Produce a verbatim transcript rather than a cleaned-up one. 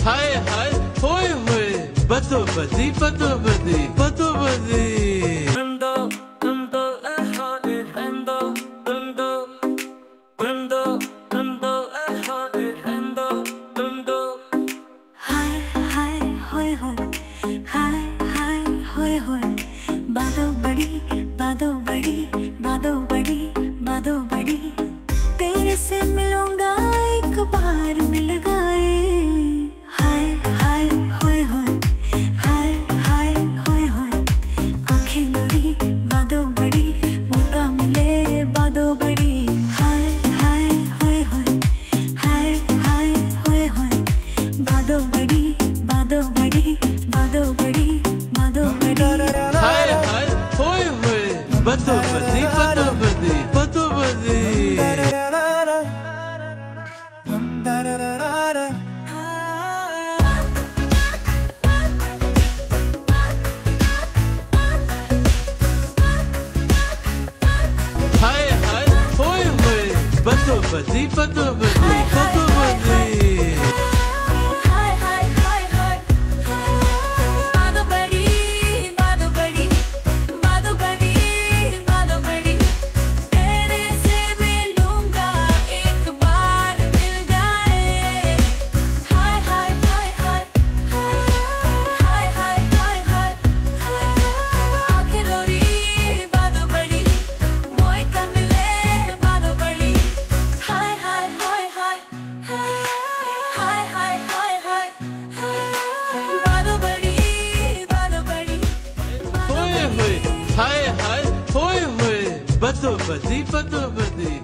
हाय हाय होए होए बदो बदी बदो बदी बदो बदी बादो बड़ी बादो बड़ी बादो बड़ी बादो बड़ी तेरे से मिलूंगा एक बार मिल गए हाय हाय होए होए हाय हाय होए होए आंखें बड़ी बादो बड़ी मौका मिले बादो बड़ी हाय हाय होए होए हाय हाय होए होए बादो बड़ी बादो बड़ी बादो बड़ी बादो बड़ी हाय हाय होए होए बदो बदी बदो बदी बदो बदी हाय हाय होए होए बदो बदी बदो बदी बदो बदी हाय हाय होए होए बदो बदी बदो बदी